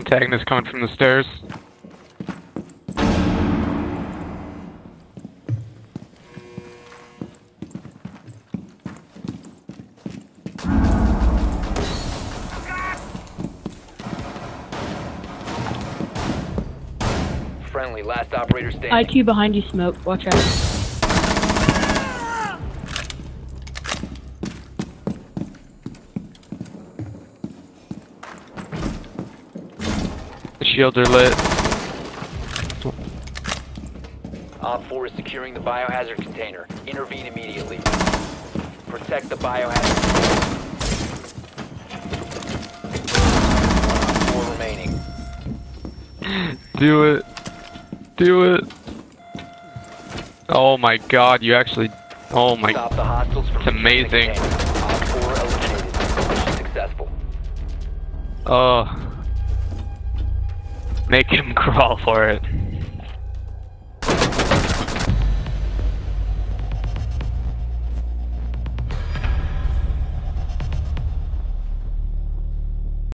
Antagonist coming from the stairs. Friendly, last operator standing. IQ behind you, Smoke. Watch out. The shields are lit. Op 4 is securing the biohazard container. Intervene immediately. Protect the biohazard container. 4 remaining. Do it. Do it. Oh my god, you actually... Oh my... Stop the hostiles from It's amazing. Op 4 eliminated. Mission successful. Oh. Make him crawl for it.